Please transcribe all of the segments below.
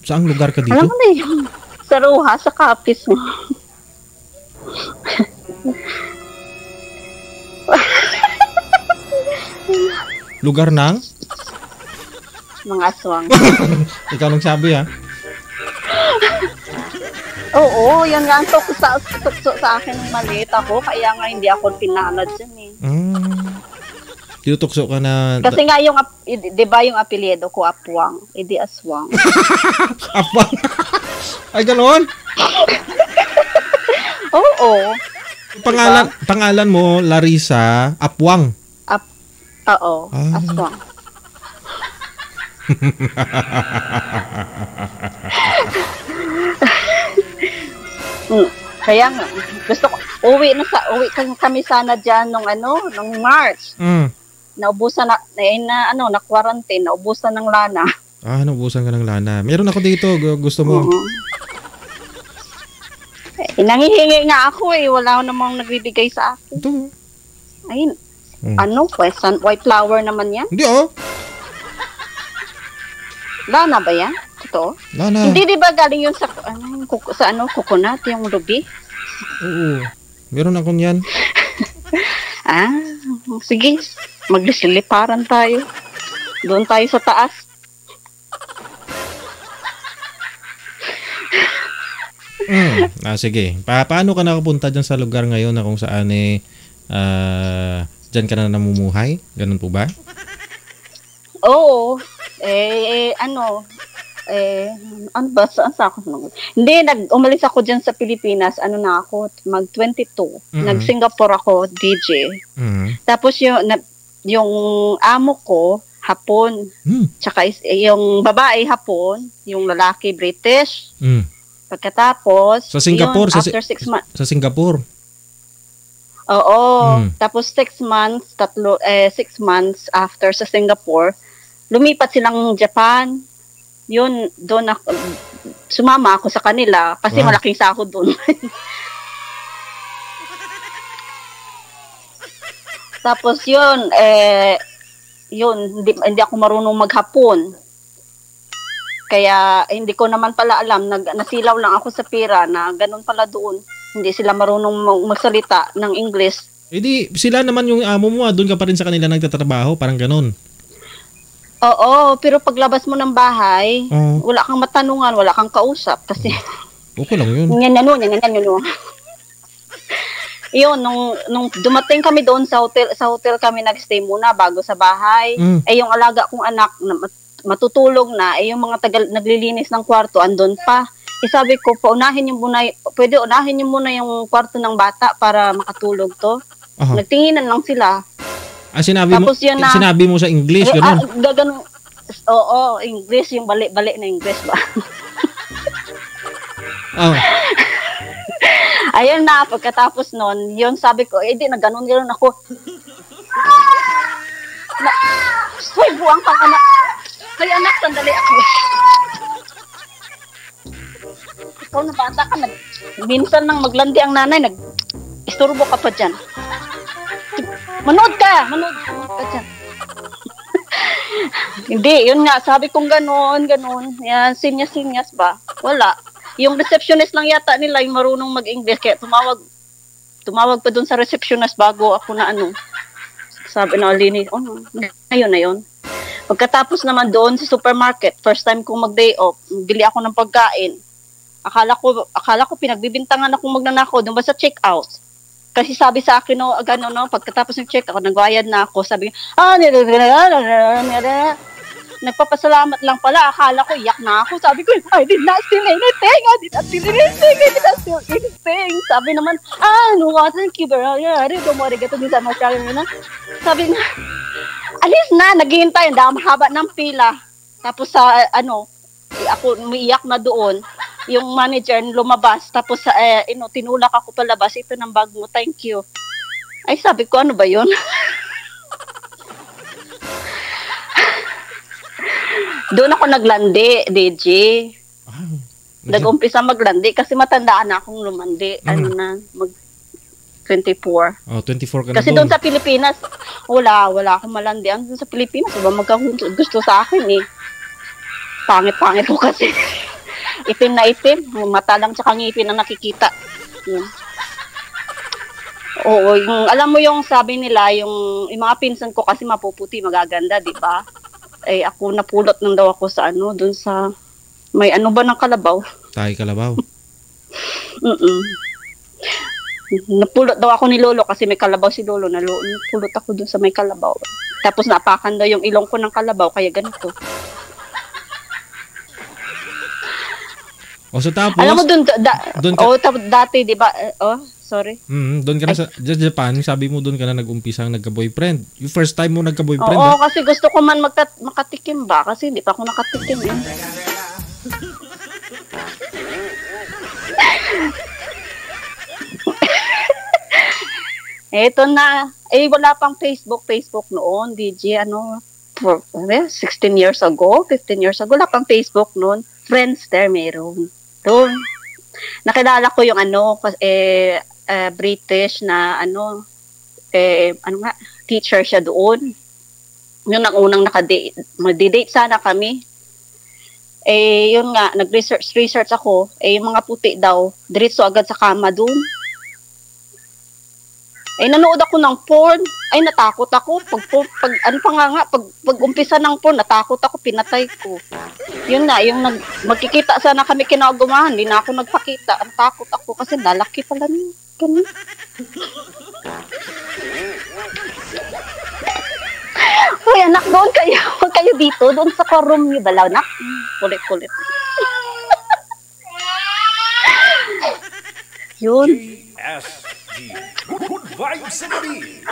Saang lugar ka dito? Alam mo na yun. Sa Roja, sa Capiz mo. Lugar ng? Mga aswang. Ikaw nang sabi ha? Oo, yan nga ang tukso sa akin ng maliit ako. Kaya nga hindi ako pinalad dyan eh. Tinutukso ka na... Kasi nga yung, di ba yung apelyido ko, Apwang. Di Aswang. Apwang? Ay, ganoon? Oo. Pangalan mo, Larissa Apwang. Oo, Aswang. Kaya nga, gusto ko, uwi kami sana dyan nung March. Naubusan na quarantine, naubusan ng lana. Naubusan ka ng lana. Meron ako dito, gusto mo? Nangihingi nga ako wala namang nagbibigay sa akin. Ito. Ayun. White flower naman yan? Hindi Lana ba yan? Ito? Lana. Hindi di ba galing yun sa coconut, yung ruby? Oo. Meron akong yan. Sige. Maglisiliparan tayo. Doon tayo sa taas. Sige. Paano ka nakapunta dyan sa lugar ngayon na kung saan dyan ka na namumuhay? Ganun po ba? Oo. Ano ba? Saan ako? Hindi, umalis ako dyan sa Pilipinas. Na ako? Mag-22. Nag-Singapore ako, DJ. Tapos yung amo ko, Hapon. Tsaka yung babae, Hapon. Yung lalaki, British. Pagkatapos, sa Singapore, after 6 months. Sa Singapore? Oo. Tapos 6 months, 6 months after sa Singapore, lumipat silang Japan. Yun, doon ako, sumama ako sa kanila kasi malaking sahod doon. Tapos yun, hindi ako marunong maghapon. Kaya hindi ko naman pala alam, nasilaw lang ako sa pira na ganun pala doon. Hindi sila marunong magsalita ng English. Di, sila naman yung amo mo, doon ka pa rin sa kanila nagtatrabaho, parang ganun. Oo, pero paglabas mo ng bahay, wala kang matanungan, wala kang kausap kasi okay lang yun. Yan. Yun, nung dumating kami doon sa hotel kami nagstay muna bago sa bahay. Yung alaga kong anak matutulog na, yung mga naglilinis ng kwarto andun pa. Sabi ko, unahin niyo muna yung kwarto ng bata para makatulog to. Nagtinginan lang sila. Sinabi mo sa English, gano'n? Ganun. Oo, English, yung bali-bali na English ba? Ayun na, pagkatapos nun, yun sabi ko, di na ganun ako. Hoy, buwang kang anak. Hoy, anak, sandali ako. Ikaw na bata ka, minsan nang maglandi ang nanay, isturbo ka pa dyan. Manood ka dyan. Hindi, yun nga, sabi kong ganun. Yan, sinyas ba? Wala. Yung receptionist lang yata nila yung marunong mag-English, kaya tumawag pa dun sa receptionist bago ako na sabi na Alini, ayun na yun. Pagkatapos naman doon sa supermarket, first time kong mag-day off, bili ako ng pagkain. Akala ko pinagbibintangan akong magnanakaw doon ba sa check-out. Kasi sabi sa akin, pagkatapos ng check, nagbayad na ako, sabi, nagpapasalamat lang pala, akala ko, iyak na ako, sabi ko, I did not steal anything, sabi naman, no, thank you, don't worry, gato din sa masyari na, sabi na, alis na, naghihintay, ang haba ng pila, tapos ako umiiyak na doon, yung manager lumabas, tapos tinulak ako palabas, ito ng bag mo, thank you. Ay, sabi ko, ano ba yun? Doon ako naglandi, DJ. Nag-umpisa maglandi kasi matandaan na akong lumandi. Mag 24. 24 ka na kasi doon sa Pilipinas, wala akong malandian. Doon sa Pilipinas, gusto sa akin eh. Pangit-pangit ko kasi. Itim na itim. Mata lang tsaka ngipin ang nakikita. Yun. Oo, yung, alam mo yung sabi nila, yung mga pinsan ko kasi mapuputi, magaganda, di ba? Eh, ako napulot nang daw ako sa ano, dun sa, may ano ba ng Kalabaw? Tayo Kalabaw. Napulot daw ako ni Lolo kasi may kalabaw si Lolo. Napulot ako dun sa may Kalabaw. Tapos naapakan daw yung ilong ko ng kalabaw, kaya ganito. O so tapos, alam mo dun, dati, di ba? Sorry. Doon ka na sa Japan, sabi mo doon ka na nag-umpisang nagka-boyfriend. Yung first time mo nagka-boyfriend. Oo, kasi gusto ko man makatikim ba? Kasi hindi pa ako nakatikim eh. Eto na. Eh, wala pang Facebook noon. DJ, 16 years ago, 15 years ago, wala pang Facebook noon. Friendster meron. Doon. Nakilala ko yung British na teacher siya doon. Yun ang unang nakadate. Mag-date sana kami. Eh, yun nga, nag-research ako. Eh, yung mga puti daw, diretso agad sa kama doon. Eh, nanood ako ng porn. Ay, natakot ako. Pag umpisa ng porn, natakot ako, pinatay ko. Yun na, yung magkikita sana kami kinagumahan, hindi na ako nagpakita. Natakot ako kasi lalaki pala niya. Ganun. Uy, anak, doon kayo. Huwag kayo dito. Doon sa room niyo balaw, nak. Kulit-kulit. Yun. JSG. Good vibes sa gabi.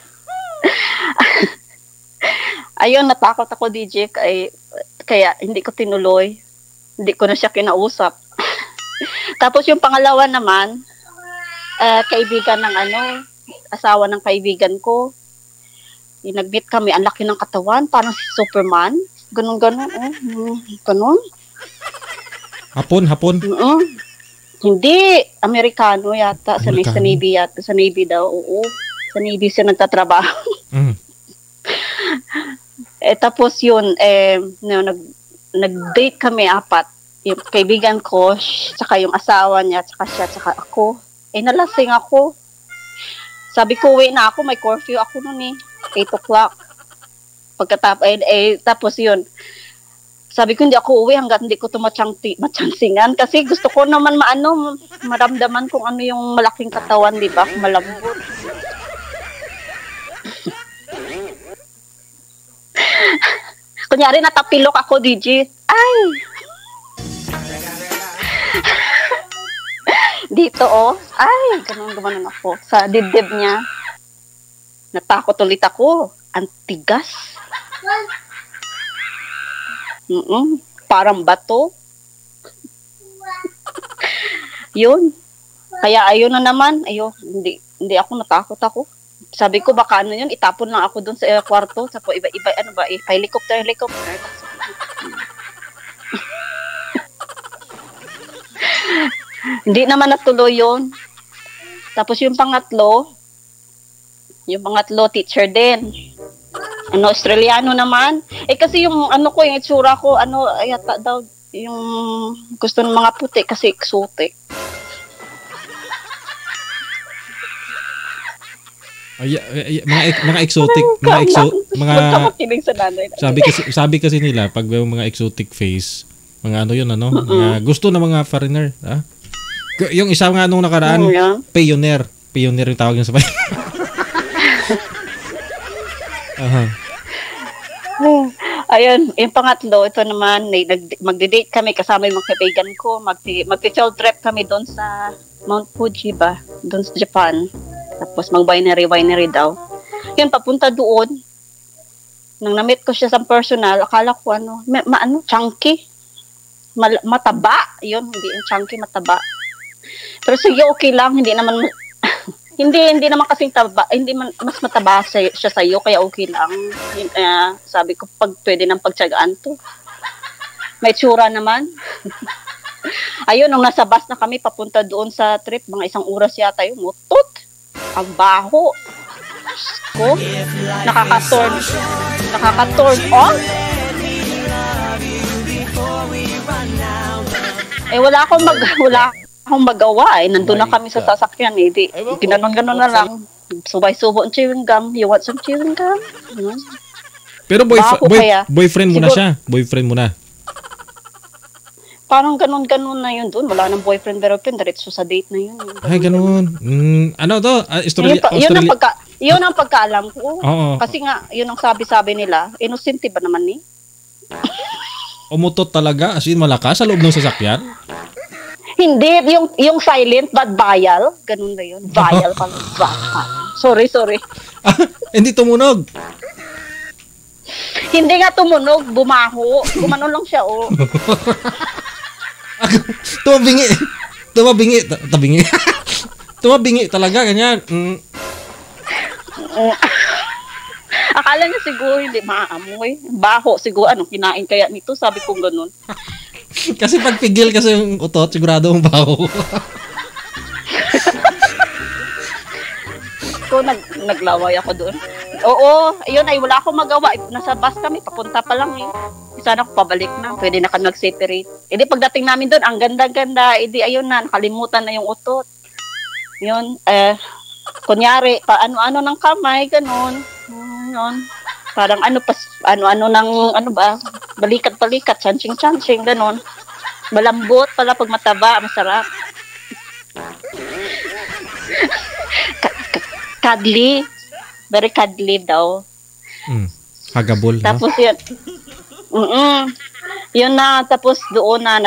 Ayun, natakot ako, DJ. Kaya hindi ko tinuloy. Hindi ko na siya kinausap. Tapos yung pangalawa naman, kaibigan ng asawa ng kaibigan ko. Nag-meet kami, ang laki ng katawan, parang si Superman. Ganun. Ganun. Hapon? Hindi, Amerikano yata. Sa Navy yata. Sa Navy daw, oo. Sa Navy siya nagtatrabaho. Tapos yun, nag-date kami 4. Yung kaibigan ko, tsaka yung asawa niya, tsaka siya, tsaka ako. Nalasing ako. Sabi ko, uwi na ako, may curfew ako noon 8 o'clock. Tapos yun, sabi ko hindi ako uwi hanggat hindi ko ito matsansingan kasi gusto ko naman maramdaman kung ano yung malaking katawan, di ba? Malambot. Kunyari natapilok ako, DJ. Ay! Dito, ay, ganun ako. Sa dibdib niya. Natakot ulit ako. Ang tigas. Parang bato. Yun. Kaya ayun na naman. Hindi ako natakot ako. Sabi ko baka yun, itapon lang ako doon sa kwarto. Tapos iba, helicopter. Hindi naman natuloy yun. Tapos yung pangatlo, teacher din. Australiano naman. Kasi yung yung itsura ko, yata daw, yung gusto ng mga puti kasi exotic. Mga exotic, sabi kasi nila pag may mga exotic face, mga mga gusto ng mga foreigner, ha? Yung isa nga nung nakaraan, pioneer yung tawag niya sa Ayun, yung pangatlo, ito naman, magde-date kami kasama yung mga kaibigan ko, mag-field trip kami doon sa Mount Fuji ba, doon sa Japan. Tapos mag-winery daw. Yun, papunta doon. Nang na-meet ko siya sa personal, akala ko chunky. Mataba. Yun, hindi yung chunky, mataba. Pero sige, okay lang. Hindi naman, hindi naman kasing taba. Hindi man, mas mataba siya sa'yo, kaya okay lang. Sabi ko, pag pwede nang pagtsagaan to. May tsura naman. Ayun, nung nasa bus na kami, papunta doon sa trip, mga 1 oras yata yung mutot. Ang baho. Ko, nakaka-turn on. wala akong magawa eh. Nandun na kami sa sasakyan eh. Di, ginanon-ganon na lang. Subay-subo ang chewing gum. You want some chewing gum? Pero boyfriend mo na siya. Boyfriend mo na. Parang ganon-ganon na yun doon. Wala nang boyfriend, girlfriend. Diretso sa date na yun. Ay, ganon. Ano to? Yun ang pagkaalam ko. Oo. Kasi nga, yun ang sabi-sabi nila. Innocent ba naman ni? Umutot talaga? As in, malakas sa loob ng sasakyan? Hindi, yung silent but vile. Ganun na yun. Vile pa. Sorry. Hindi tumunog. Hindi nga tumunog, bumaho. Gumano lang siya, oh. Tumabingi Tumabingi talaga, ganyan. Akala niya siguro hindi maamoy. Baho, siguro kinain kaya nito. Sabi ko ganun. Kasi pag pigil kasi yung utot, sigurado ang baho. So, naglaway ako doon. Oo, ayun ay wala akong magawa. Nasa bus kami, papunta pa lang eh. Sana ako pabalik na. Pwede na kami mag-separate. E di pagdating namin doon, ang ganda-ganda. E di ayun na, nakalimutan na yung utot. Yun, kunyari, ano ng kamay, ganun. Yun. Parang balikat-balikat, chansing-chansing, ganun. Malambot pala pag mataba, masarap. Cuddly. Very cuddly daw. Hagabol, tapos no? Yun. Yun na, tapos doon na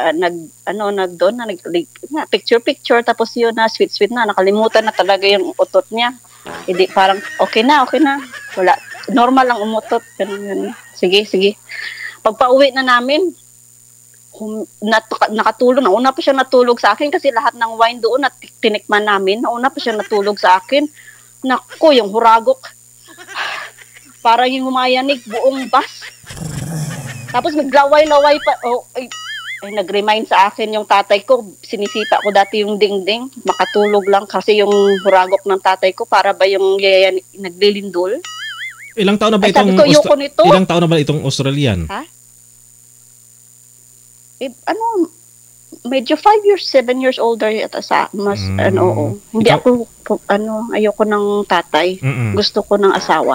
picture, tapos yun na, sweet na, nakalimutan na talaga yung utot niya. Hindi, parang, okay na. Wala, normal lang umutot. Ganun. Sige. Pagpa-uwi na namin, nakatulog. Nauna pa siya natulog sa akin kasi lahat ng wine doon at tinikman namin. Nauna pa siya natulog sa akin. Naku, yung huragok. Parang yung humayanig buong bus. Tapos maglaway-laway pa. Ay, nag-remind sa akin yung tatay ko. Sinisipa ko dati yung dingding. Makatulog lang kasi yung huragok ng tatay ko para ba yung naglilindol. Ilang taon na ba itong Australian? Ha? Medyo 5 years, 7 years older yata sa mas Hindi ako ayoko ng tatay. Gusto ko ng asawa.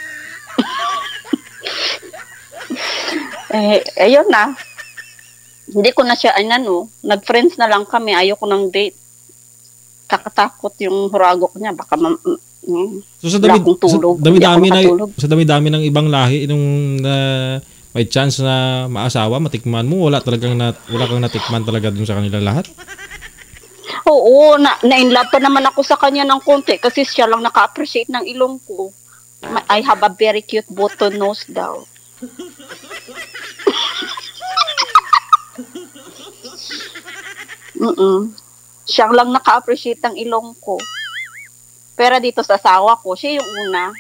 Ayun na. Hindi ko na siya nag-friends na lang kami, ayoko ng date. Kakatakot yung huragok niya, baka so sa dami-dami ng ibang lahi nung may chance na maasawa, matikman mo, wala kang natikman talaga dun sa kanila lahat? Oo, na-inlove pa naman ako sa kanya ng konti kasi siya lang naka-appreciate ng ilong ko. I have a very cute button nose daw. Siya lang naka-appreciate ng ilong ko. Pero dito sa asawa ko, siya yung una.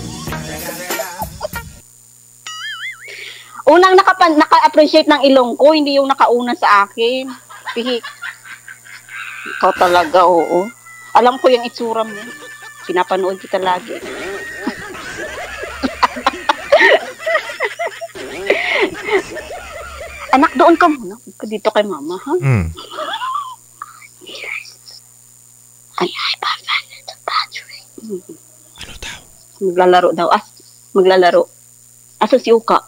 Unang naka-appreciate ng ilong ko, hindi yung nakauna sa akin. Pihik. Ikaw talaga, oo. Alam ko yung itsura mo. Pinapanood kita lagi. Anak, doon ka muna. Dito kay mama, ha? Ay, Papa, the battery. Ano daw? Maglalaro. Asa si Uka?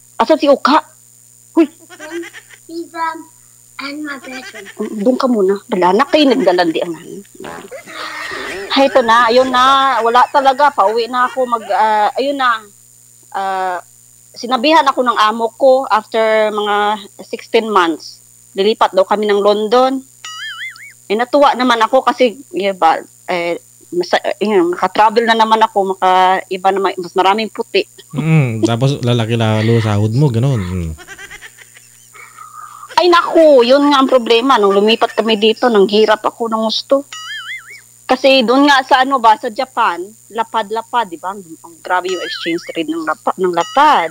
Huy. He's in my bedroom. Doon ka muna. Wala na kayo nagdalandi ang namin. Ay, ito na. Ayun na. Wala talaga. Pauwi na ako. Ayun na. Sinabihan ako ng amo ko after mga 16 months. Lilipat daw kami ng London. Natuwa naman ako kasi naka-travel na naman ako, iba naman, mas maraming puti. Tapos lalaki lalo sahod mo, gano'n. Ay naku, yun nga ang problema. Nung lumipat kami dito, nang hirap ako ng gusto. Kasi doon nga sa sa Japan, lapad-lapad, di ba? Ang grabe yung exchange rate ng lapad.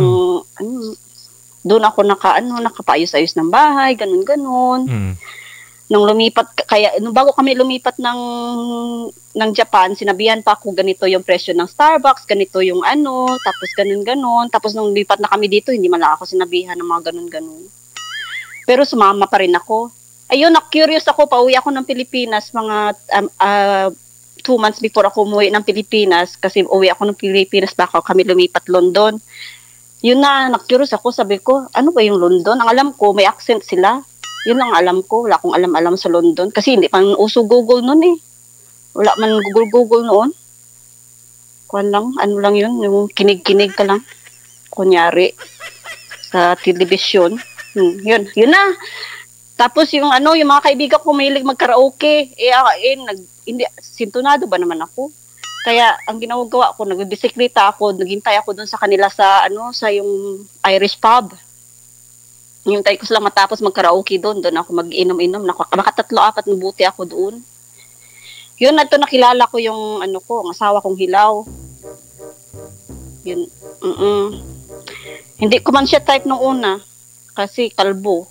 Doon ako nakapayos-ayos ng bahay, ganun-ganun. Nung bago kami lumipat ng Japan, sinabihan pa ako ganito yung presyo ng Starbucks, ganito yung tapos ganun-ganun. Tapos nung lipat na kami dito, hindi man lang ako sinabihan ng mga ganun-ganun. Pero sumama pa rin ako. Ayun, curious ako, pauwi ako ng Pilipinas mga 2 months before ako umuwi ng Pilipinas kasi uwi ako ng Pilipinas baka kami lumipat London. Yun na, curious ako, sabi ko, ano ba yung London? Ang alam ko, may accent sila. Yun lang alam ko, wala akong alam-alam sa London kasi hindi pa uso Google noon eh. Wala man Google noon. Kuan lang, ano lang yun, yung kinig-kinig ka lang. Kunyari, sa television. Yun na. Tapos yung mga kaibigan ko mahilig magkaraoke. Hindi, sintonado ba naman ako? Kaya ang ginagawa ko, nagbibisikleta ako, naghintay ako doon sa kanila sa yung Irish pub. Hintay ko sila matapos magkaraoke doon ako mag-inom-inom. Baka 3-4 na buti ako doon. Yun, nakilala ko yung ang asawa kong hilaw. Yun, Hindi ko man siya type nung una kasi kalbo.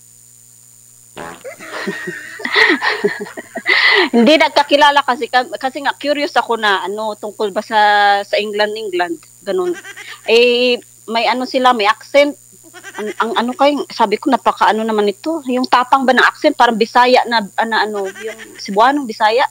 Hindi nagkakilala kasi nga curious ako na tungkol ba sa England ganun. May sila, may accent. Ang sabi ko napaka naman ito. Yung tapang ba ng accent parang Bisaya na yung Cebuano Bisaya.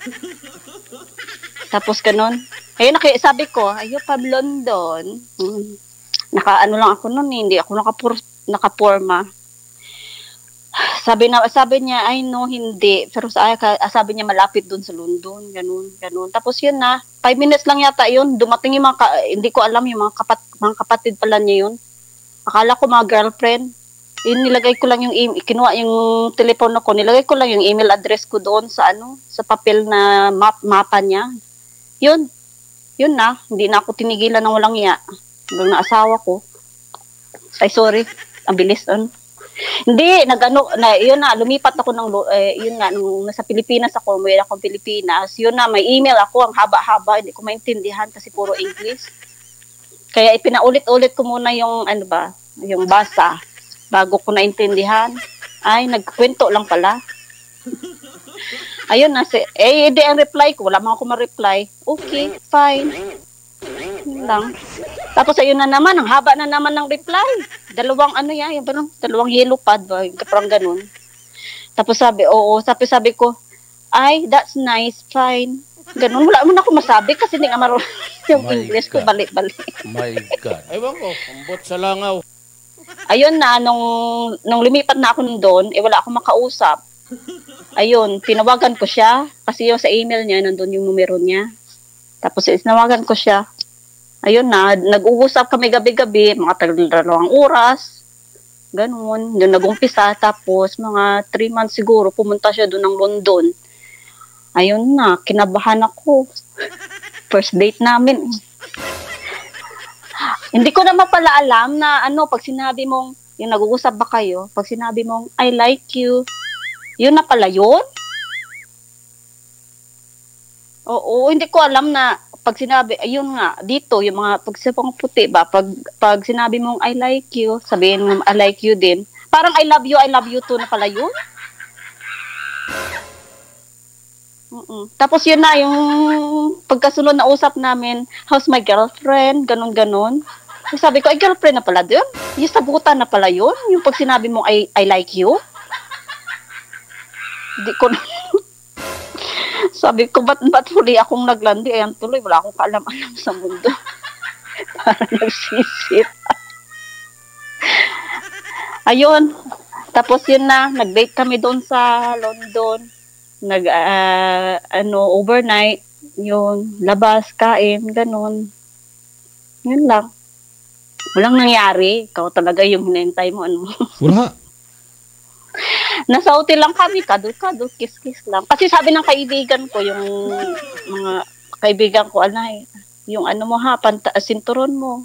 Tapos ganun. Sabi ko, ayo pa London. Lang ako noon, hindi ako nakaporma. Sabi niya, ay no, hindi. Pero sabi niya malapit doon sa London, ganun. Tapos yun na, 5 minutes lang yata yun. Dumating yung hindi ko alam, yung mga kapatid pala niya yun. Akala ko mga girlfriend. Nilagay ko lang kinuha yung telepono ko, nilagay ko lang yung email address ko doon sa sa papel na mapa niya. Yun na, hindi na ako tinigilan ng walang iya. Hanggang na asawa ko. Ay, sorry. Ang bilis Hindi, yun na, lumipat ako yun nga, nung nasa Pilipinas ako, umuwi akong Pilipinas, yun na, may email ako, ang haba-haba, hindi ko maintindihan kasi puro English. Kaya ipinaulit-ulit ko muna yung, yung basa, bago ko naintindihan. Ay, nagkwento lang pala. Ayun na, di ang reply ko, wala mga ako ma-reply. Okay, fine. Yun lang. Tapos ayun na naman, ang haba na naman ng reply. Dalawang dalawang yellow pad ba, parang ganun. Tapos sabi ko, ay, that's nice, fine. Ganun, wala mo na ako masabi kasi hindi nga marunong yung English ko, balik-balik. My God. Ewan ko, ambot sa langaw. Ayun na, nung lumipat na ako doon, wala akong makausap. Ayun, tinawagan ko siya kasi yung sa email niya, nandun yung numero niya. Tapos tinawagan ko siya. Ayun na, nag-uusap kami gabi-gabi, mga 2 oras. Ganun, yun nag-umpisa. Tapos mga 3 months siguro, pumunta siya doon ng London. Ayun na, kinabahan ako. First date namin. Hindi ko naman pala alam na pag sinabi mong, yung nag-uusap ba kayo, pag sinabi mong, I like you, yun na pala yun? Oo, hindi ko alam na pag sinabi, ayun nga, dito, yung mga pagsipang puti ba, pag sinabi mong I like you, sabihin mo I like you din, parang I love you too na pala yun. Tapos yun na, yung pagkasunod na usap namin, how's my girlfriend, ganun. Sabi ko, ay girlfriend na pala dun? Yung sabutan na pala yun? Yung pag sinabi mong I like you? Hindi ko na. Sabi ko, ba't huli akong naglandi? Ayan tuloy, wala akong kaalam-alam sa mundo. Para nagsisit. Ayun. Tapos yun na, nag-date kami doon sa London. Overnight. Yun, labas, kain, ganun. Yun lang. Walang nangyari. Ikaw talaga yung hinintay mo. Wala. Nasa hotel lang kami, kadul-kadul, kiss-kiss lang. Kasi sabi ng kaibigan ko, yung mga kaibigan ko, yung mo ha, sinturon mo.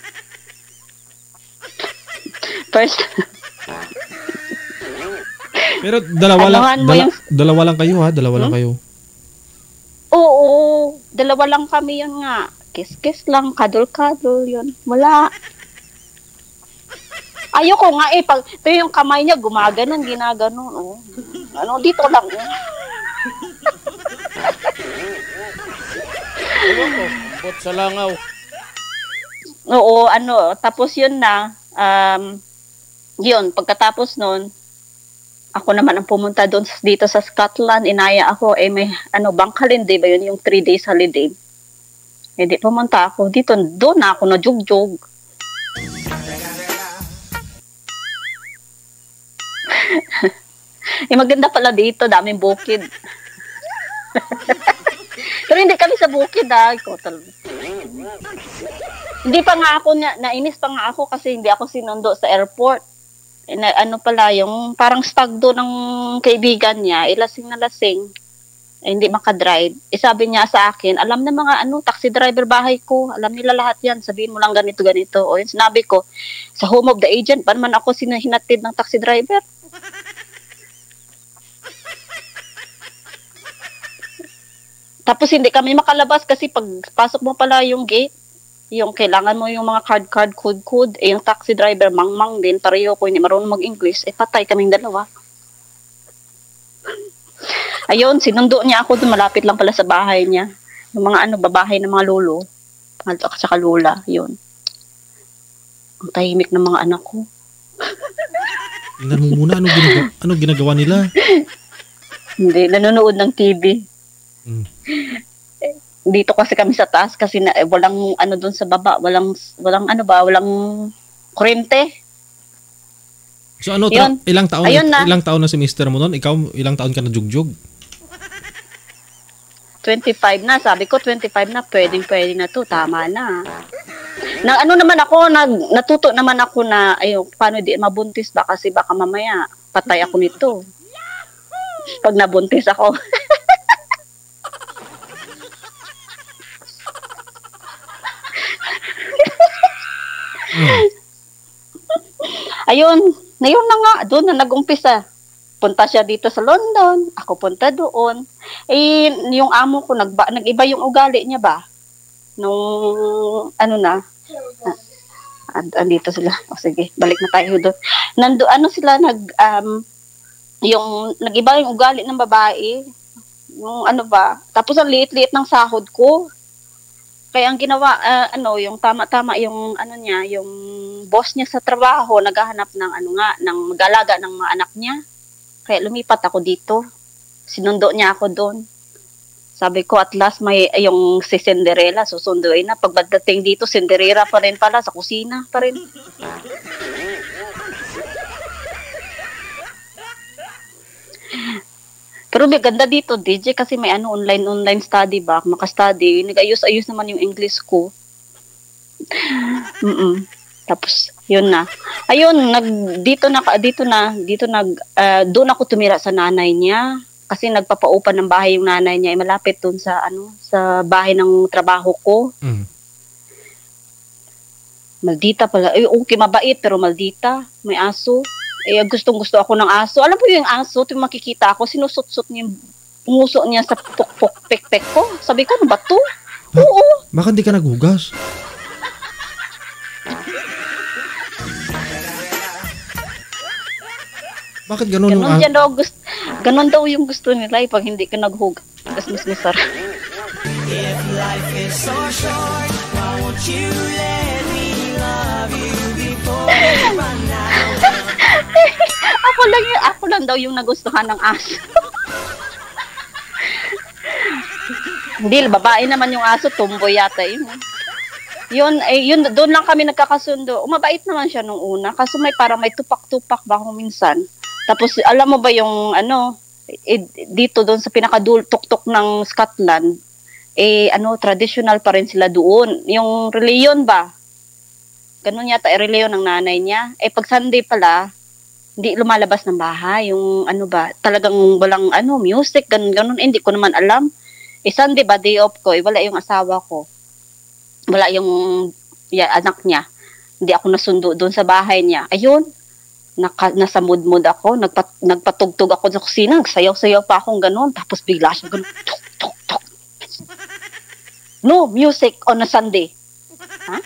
First. Pero dalawa lang kayo ha, dalawa lang kayo. Oo, dalawa lang kami yun nga. Kiss-kiss lang, kadul-kadul yun. Wala. Ayoko nga pero yung kamay niya gumaganon, ginaganon. Dito lang. Ambot sa langaw. Oo, tapos yun na, Yun, pagkatapos nun, ako naman ang pumunta doon dito sa Scotland, inaya ako, may bank holiday ba yun, yung 3 days holiday. Di pumunta ako dito, doon na ako najugjog. Maganda pala dito, daming bukid. Pero hindi kami sa bukid, Hindi pa nga ako, nainis pa nga ako kasi hindi ako sinundo sa airport. Pala, yung parang stag doon ng kaibigan niya, lasing na lasing, hindi makadrive. Sabi niya sa akin, alam na mga taxi driver bahay ko, alam nila lahat yan, sabihin mo lang ganito. O yun, sinabi ko, sa home of the agent, pa naman ako hinatid ng taxi driver? Tapos hindi kami makalabas kasi pag pasok mo pala yung gate, yung kailangan mo yung mga card, code, yung taxi driver, mangmang din, pareho ko, hindi marunong mag-English, patay kaming dalawa. Ayun, sinundo niya ako doon, malapit lang pala sa bahay niya. Yung mga babahay ng mga lolo, at saka lola, yun. Ang tahimik ng mga anak ko. Tingnan mo muna, anong ginagawa nila? Hindi, nanonood ng TV. Dito kasi kami sa taas kasi walang doon sa baba, walang kuryente. So ilang taon na si Mr. mo noon? Ikaw ilang taon ka na jugjug? 25 na, sabi ko 25 na, pwede na to, tama na. Naman ako, natuto naman ako na paano di mabuntis ba kasi baka mamaya patay ako nito. Pag nabuntis ako. Ayun na nga, doon na nag-umpisa. Punta siya dito sa London, ako punta doon. Yung amo ko, nag-iba yung ugali niya ba? Nung, andito sila. Sige, balik na tayo doon. Nag-iba yung ugali ng babae. Yung tapos ang liit-liit ng sahod ko. Kaya ang ginawa, yung tama-tama yung niya, yung boss niya sa trabaho, naghahanap ng ng mag-alaga ng mga anak niya. Kaya lumipat ako dito. Sinundo niya ako doon. Sabi ko, at last may yung si Cinderella, susunduin na. Pagdating dito, Cinderella pa rin pala, sa kusina pa rin. Pero may ganda dito, DJ, kasi may online study ba, maka-study. Nag-ayos-ayos naman yung English ko. Tapos, yun na. Ayun, doon ako tumira sa nanay niya. Kasi nagpapaupan ng bahay yung nanay niya. Malapit doon sa, sa bahay ng trabaho ko. Maldita pala. Okay, mabait, pero maldita. May aso. Gustong-gusto ako ng aso. Alam mo yung aso, yung makikita ako, sinusot-sot niya yung nguso niya sa pukpok, pek-pek ko. Sabi ko, ano ba to? Oo. Baka hindi ka naghugas? Bakit ganun yung ganon daw yung gusto nila pag hindi ka naghugas. Mas masarap. If life is so short, why won't you let me love you before you run out? Ako lang daw yung nagustuhan ng aso. Hindi, babae naman yung aso, tomboy yata yun. Yun, doon lang kami nagkakasundo. Mabait naman siya nung una, kaso parang may tupak-tupak ba kung minsan. Tapos, alam mo ba yung, dito doon sa pinakatuktok ng Scotland, traditional pa rin sila doon. Yung reliyon ba? Ganun yata, reliyon ng nanay niya. Pag Sunday pala, hindi lumalabas ng bahay. Yung talagang walang music, ganun. Hindi ko naman alam. Sunday ba, day off ko, wala yung asawa ko. Wala yung anak niya. Hindi ako nasundo doon sa bahay niya. Ayun, nasa mood ako. Nagpatugtog ako sa kusina. Nagsayaw-sayaw pa akong ganun. Tapos bigla siya ganun. Tuk, tuk, tuk. No music on a Sunday. Ha?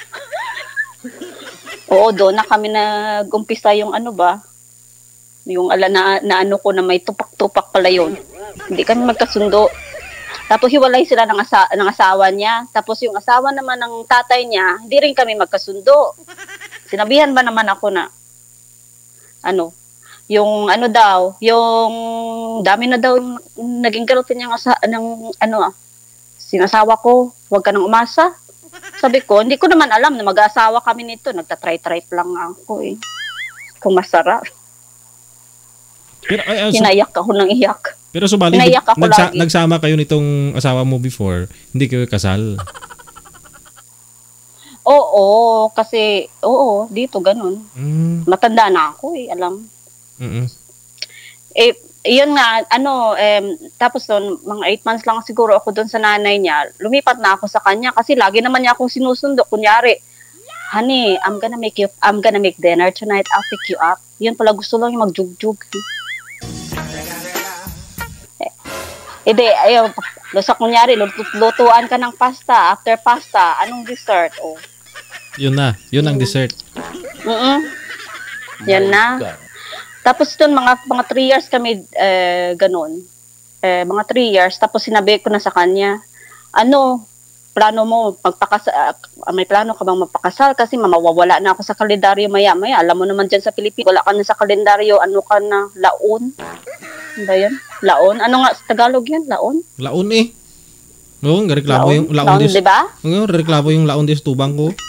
Oo, doon na kami nag-umpisa yung yung na ko na may tupak-tupak pala yun. Hindi kami magkasundo. Tapos hiwalay sila ng asawa niya. Tapos yung asawa naman ng tatay niya, hindi rin kami magkasundo. Sinabihan ba naman ako na, ano, yung ano daw, yung dami na daw yung naging girlfriend niya ng ano, sinasawa ko, huwag ka nang umasa. Sabi ko, hindi ko naman alam na mag-aasawa kami nito. Nagtatry-try lang ako eh. Kung masarap. Pero, Hinayak ako ng iyak. pero subali, Hinayak ako lagi. nagsama kayo nitong asawa mo before, hindi kayo kasal. Oo, kasi, dito ganun. Matanda na ako eh, alam. Eh, yun nga, tapos doon, mga 8 months lang siguro ako doon sa nanay niya, lumipat na ako sa kanya kasi lagi naman niya akong sinusundo. Kunyari, honey, I'm gonna make dinner tonight, I'll pick you up. Yun pala, gusto lang yung magjugjug. Ayaw, sa kunyari, lutuan ka ng pasta, after pasta, anong dessert? Oh. Yun ang dessert. Yan na. Tapos doon, mga 3 years kami, ganun. Mga 3 years, tapos sinabi ko na sa kanya, plano mo, may plano ka bang magpakasal? Kasi mawawala na ako sa kalendaryo maya-maya. Alam mo naman dyan sa Pilipinas, wala ka na sa kalendaryo, ano ka na, laon. Ano ba yan? Laon? Ano nga sa Tagalog yan? Laon? Laon eh. Oo, reklamo yung laon dis. Diba? Oo, reklamo yung laon dis tubang ko.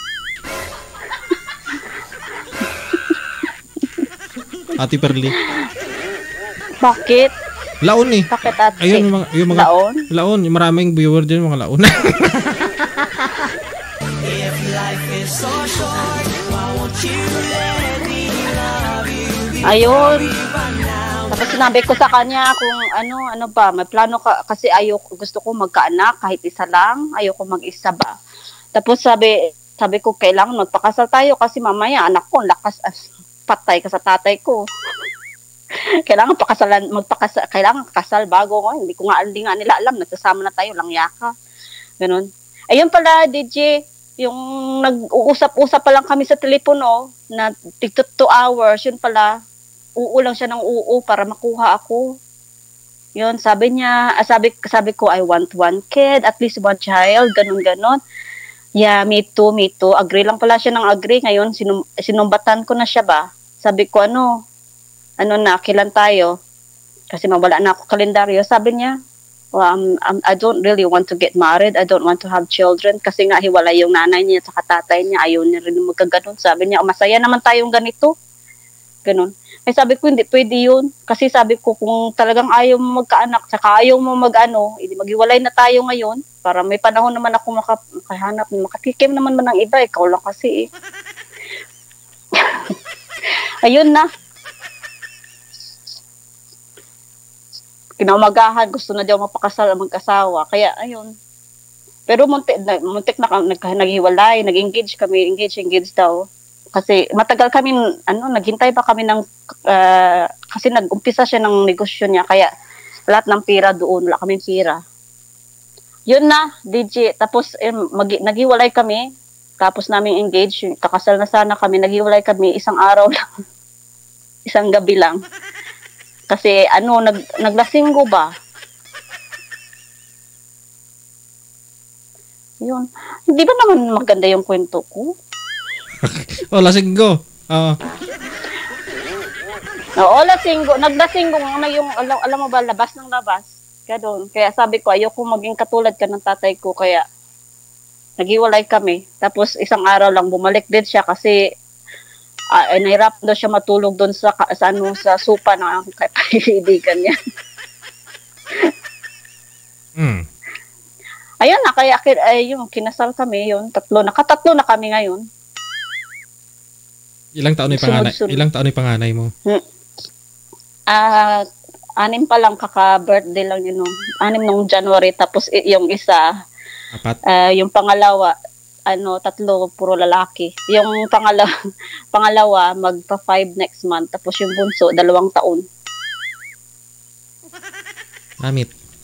Ate Perli. Bakit? Laon eh. Bakit ate? Ayun, yung mga laon? Laon, yung maraming viewer dyan, mga laon. If life is so short, why won't you let me love you? Ayun. Tapos sinabi ko sa kanya kung ano ba, may plano ka, kasi gusto ko magkaanak kahit isa lang, ayoko mag-isa ba. Tapos sabi ko, kailangan magpakasal tayo kasi mamaya anak ko, lakas patay ka sa tatay ko. Kailangan kailangan kasal bago ko. Hindi nga nila alam, nagsasama na tayo, langya ka. Ganun. Ayun pala, DJ, yung nag-uusap-usap pa lang kami sa telepono na 2 hours, yun pala, lang siya ng para makuha ako. Yun, sabi niya, sabi ko, I want 1 kid, at least 1 child, ganun. Yeah, me too. Agree lang pala siya ng agree. Ngayon, sinumbatan ko na siya ba? Sabi ko, na, kailan tayo? Kasi mawala na ako kalendaryo. Sabi niya, I don't really want to get married. I don't want to have children. Kasi nga, hiwalay yung nanay niya at tatay niya. Ayaw niya rin magkaganon. Sabi niya, masaya naman tayong ganito. Ganon. Ay sabi ko, hindi pwede yun. Kasi sabi ko, kung talagang ayaw mo magkaanak, tsaka ayaw mo hindi maghiwalay na tayo ngayon, para may panahon naman ako makahanap, makatikim naman ng iba, ikaw lang kasi eh. Ayun na. Kinaumagahan, gusto na daw magpakasal, mag-asawa. Kaya, ayun. Pero muntik na naghiwalay, nag-engage kami, engage daw. Kasi matagal kami, naghintay pa kami ng, kasi nag-umpisa siya ng negosyo niya, kaya lahat ng pira doon, wala kaming pira. Yun na, DJ, tapos naghiwalay kami, tapos namin engage, kakasal na sana kami, naghiwalay kami, isang araw lang, isang gabi lang. Kasi naglasinggo ba? Yun. Hindi ba naman maganda yung kwento ko? Lasinggo. Oo, lasinggo. Naglasinggo nga yung, alam mo ba, labas ng labas. Kaya sabi ko, ayoko maging katulad ka ng tatay ko, kaya naghiwalay kami. Tapos isang araw lang bumalik din siya kasi nahirap daw siya matulog doon sa sopa ng kaibigan niya. Ayun na, kaya yung kinasal kami, yun, nakatatlo na kami ngayon. Ilang taon ay panganay mo? 6 pa lang, kaka-birthday lang yun. 6 nung January, tapos yung isa, 4. Yung pangalawa, 3, puro lalaki. Yung pangalawa, magpa-5 next month, tapos yung bunso, 2 taon. Amit.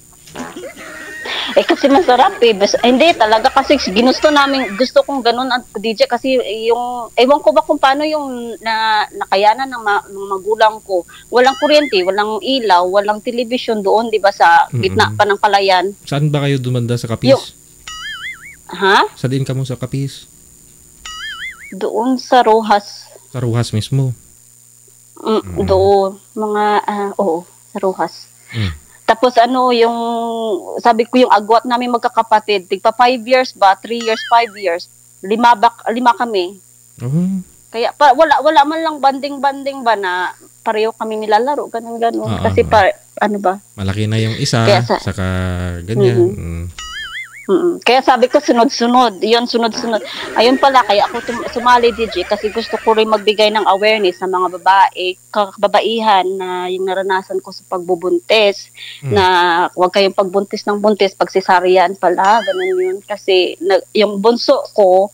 Kasi masarap eh. Hindi talaga kasi gusto kong ganun at DJ kasi yung, ewan ko ba kung paano yung nakayanan ng magulang ko. Walang kuryente, walang ilaw, walang television doon, di ba, sa gitna pa ng palayan. Saan ba kayo dumanda sa Capiz? Ha? Saan ka mo sa Capiz? Doon sa Rojas. Sa Rojas mismo? Doon, mga, sa Rojas. Mm. Tapos yung, sabi ko yung agwat namin magkakapatid, tigpa 5 years ba, 3 years, 5 years, 5 kami. Kaya wala man lang banding-banding ba na pareho kami nilalaro, ganun. Kasi Malaki na yung isa, Kaya saka ganyan. Kaya sabi ko sunod-sunod. Yun, sunod-sunod. Ayun pala, kaya ako sumali DJ kasi gusto ko rin magbigay ng awareness sa mga kababaihan na yung naranasan ko sa pagbubuntis. Na huwag kayong pagbuntis ng buntis, pagsisaryan pala. Ganun yun. Kasi yung bunso ko,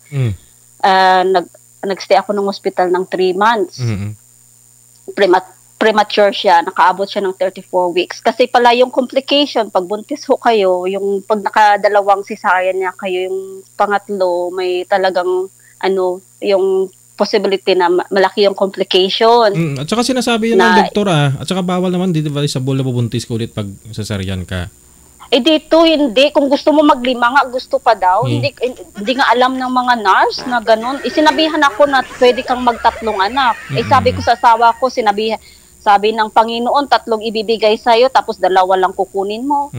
nagstay ako ng hospital ng 3 months. Premature siya, nakaabot siya ng 34 weeks. Kasi pala yung complication, pag buntis ho kayo, yung pag nakadalawang cesarean niya kayo, yung pangatlo, may talagang, yung possibility na malaki yung complication. At saka sinasabi yun ng doktor at saka bawal naman, di ba, sa bola bubuntis ka ulit pag cesarean ka. Dito hindi. Kung gusto mo maglima nga, gusto pa daw. Hindi nga alam ng mga nurse na ganun. Sinabihan ako na pwede kang magtatlong anak. Sabi ko sa asawa ko, sabi ng Panginoon, 3 ibibigay sa'yo, tapos 2 lang kukunin mo.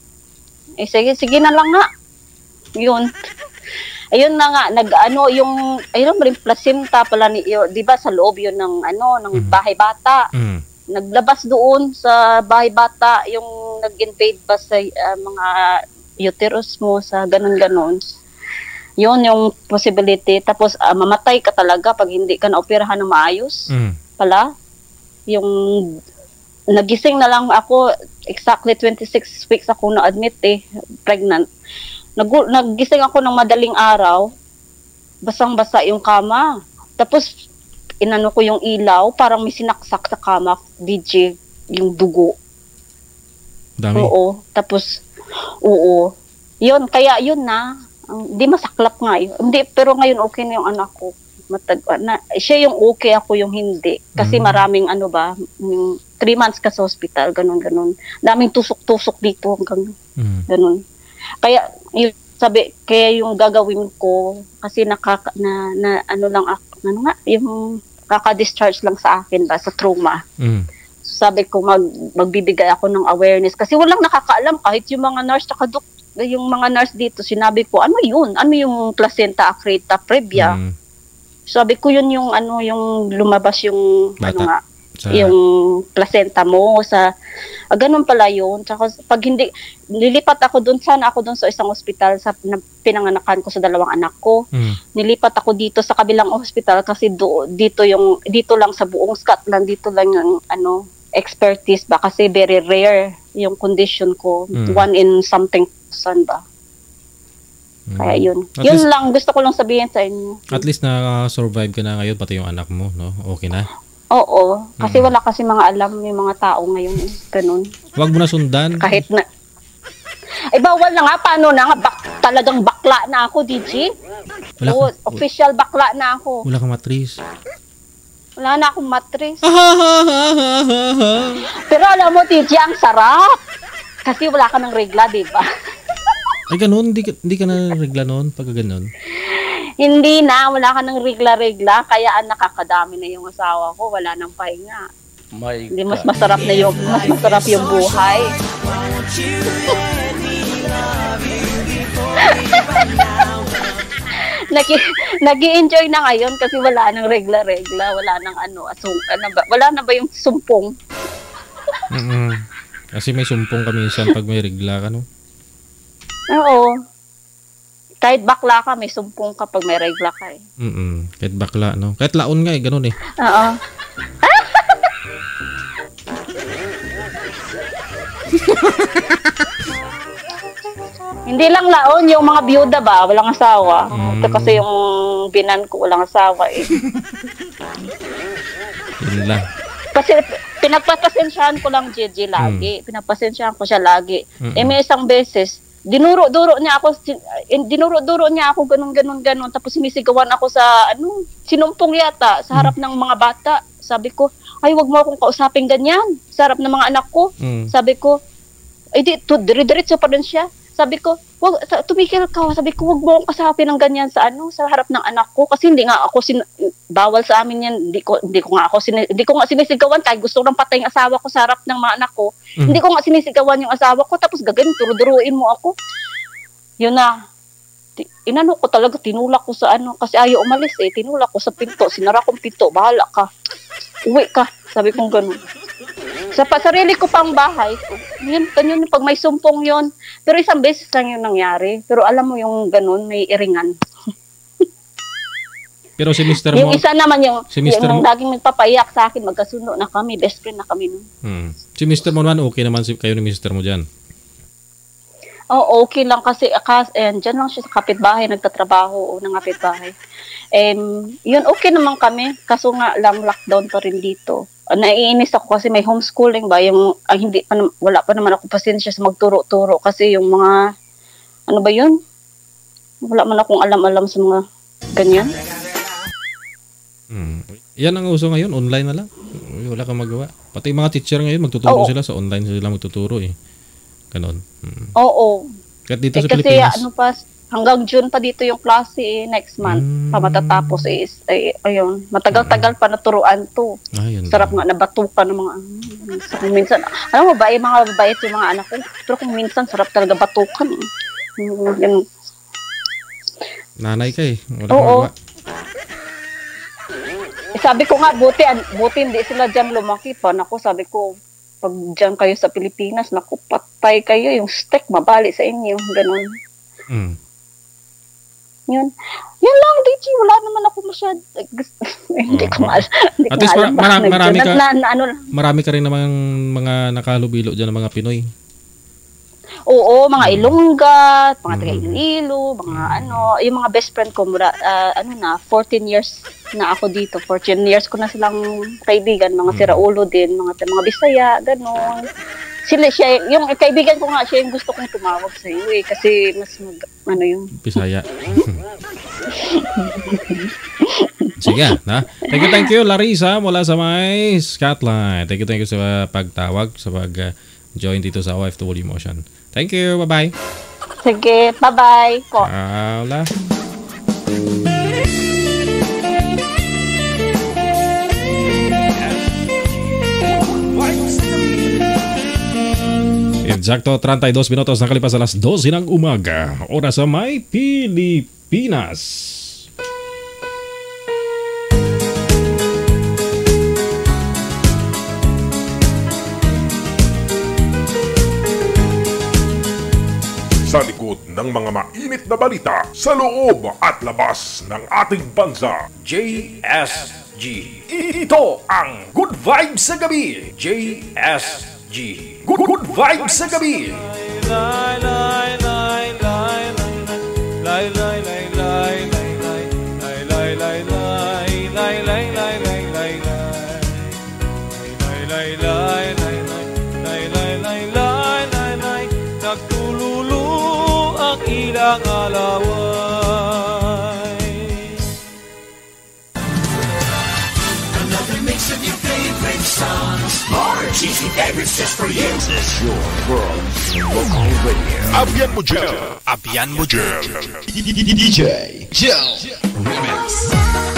Sige na lang nga. Yun. Ayun na nga, yung placenta pala di ba sa loob yun ng bahay bata. Naglabas doon sa bahay bata, yung nag-invade ba sa mga uterus mo, sa ganun-ganun. Yun yung possibility. Tapos mamatay ka talaga pag hindi ka na-operahan ng maayos. Pala. Yung nagising na lang ako, exactly 26 weeks ako na-admit pregnant. Nagising ako ng madaling araw, basang-basa yung kama. Tapos inano ko yung ilaw, parang may sinaksak sa kama, DJ, yung dugo. Dami. Tapos, yun, kaya yun na, hindi masaklap nga yun. Hindi, pero ngayon okay na yung anak ko. Siya yung okay, ako yung hindi. Kasi maraming 3 months ka sa hospital, ganun. Daming tusok-tusok dito hanggang ganun. Kaya, kaya yung gagawin ko, kasi yung kaka-discharge lang sa akin ba sa trauma. Sabi ko magbibigay ako ng awareness kasi walang nakakaalam kahit yung mga nurse yung mga nurse dito sinabi ko ano yung placenta accreta previa. Sabi ko yun yung yung lumabas yung bata. Yung placenta mo sa ganun pala yun. Tsaka pag hindi nilipat ako doon sa isang ospital sa pinanganakan ko sa 2 anak ko. Nilipat ako dito sa kabilang ospital kasi dito lang sa buong Scotland, dito lang yung expertise ba kasi very rare yung condition ko. 1 in something son ba. Kaya yun. Yun lang gusto ko lang sabihin sa inyo. At least na-survive ka na ngayon pati yung anak mo, no? Okay na. Oo, kasi wala kasi mga alam yung mga tao ngayon, ganun. Huwag mo na sundan. Kahit na. Bawal na nga, paano na nga, talagang bakla na ako, DJ. Official bakla na ako. Wala kang matris. Wala na akong matris. Pero alam mo, DJ, ang sarap. Kasi wala ka ng regla, di ba? Ay, ganun? Hindi ka na regla noon pag ganun? Hindi na, wala ka ng regla-regla, kaya nakakadami na yung asawa ko, wala nang pahinga. Hindi mas masarap yung buhay. Nag-i-enjoy na ngayon kasi wala nang regla-regla, wala nang wala na ba yung sumpong? Kasi may sumpong kami minsan pag may regla ka, no? Oo. Kahit bakla ka, may sumpong ka pag may regla ka eh. Kahit bakla, no? Kahit laon nga ganun eh. Oo. Hindi lang laon, yung mga byuda ba, walang asawa. Ito kasi yung binan ko, walang asawa eh. Yun lang. Kasi pinagpapasensyahan ko lang Gigi lagi. Pinagpasensyahan ko siya lagi. May isang beses, dinuro-duro niya ako ganun. Tapos sinisigawan ako sa sinumpong yata sa harap ng mga bata. Sabi ko, ay wag mo akong kausapin ganyan sa harap ng mga anak ko. Sabi ko, ay dire-diretso pa rin siya. Sabi ko, tumigil ka. Sabi ko, wag mo akong kasapin ng ganyan sa sa harap ng anak ko kasi hindi nga ako bawal sa amin yan. Hindi ko nga sinisigawan kahit gusto nang patay ang asawa ko sa harap ng mga anak ko. Hindi ko nga sinisigawan yung asawa ko tapos gaganin duruduruin mo ako. Yun na. Inano ko talaga, tinulak ko sa kasi ayaw umalis tinulak ko sa pinto, sinara kong pinto, bahala ka. Uwi ka. Sabi kong ganun. Sa sarili ko pang bahay, yun pag may sumpong yon. Pero isang beses lang yun nangyari. Pero alam mo yung ganun, may iringan. Pero si Mr. mo... Yung isa naman yung mo, laging nagpapayak sa akin, magkasundo na kami, best friend na kami. Si Mr. mo naman, okay naman kayo ni Mr. mo dyan? Oh, okay lang kasi dyan lang siya sa kapitbahay, nagtatrabaho ng kapitbahay. Yun, okay naman kami. Kaso nga lang, lockdown pa rin dito. Naiinis ako kasi may homeschooling ba, wala pa naman ako pasensya sa magturo-turo kasi yung mga, ano ba yun? Wala man akong alam-alam sa mga ganyan. Yan ang uso ngayon, online na lang. Wala kang magawa. Pati mga teacher ngayon, magtuturo sila sa online sila magtuturo Ganon. Oo. Kahit dito sa kasi Pilipinas. Hanggang June pa dito yung klase next month. Pa matatapos ayun, matagal-tagal pa naturuan to. Sarap nga nabatukan ng mga minsan. Alam mo ba, mga babae yung mga anak ko, pero kung minsan sarap talaga batukan. Nanay ka Oo. Sabi ko nga, buti hindi sila dyan lumaki pa. Naku, sabi ko, pag dyan kayo sa Pilipinas, naku, patay kayo, yung steak mabali sa inyo, ganun. Yun lang, DJ, wala naman ako masyad. Hindi ko at least marami ka rin namang mga nakalubilo dyan ng mga Pinoy. Oo, mga Ilongga, mga taga Iloilo, mga yung mga best friend ko, 14 years na ako dito. 14 years ko na silang kaibigan, mga Siraulo din, mga Bisaya, gano'n. Yung kaibigan ko nga, siya yung gusto kong tumawag sa iyo kasi mas yung Bisaya. Sige, Thank you, Larissa, mula sa may Scotland. Thank you sa pagtawag, sa pag-join dito sa OFW Motion. Thank you, bye-bye. Sige, bye-bye po. Wala. Eksakto 32 minutos nakalipas alas 12 ng umaga. Oras sa may Pilipinas. Sa likod ng mga mainit na balita sa loob at labas ng ating bansa, JSG. Ito ang Good Vibes sa Gabi. JSG. Good Vibes sa Gabi. Ilang alaway. Another mix of your favorite songs. More cheesy favorites just for you. This is your world local radio. Abyan mo dyan. Abyan mo dyan. DJ Jel Remix.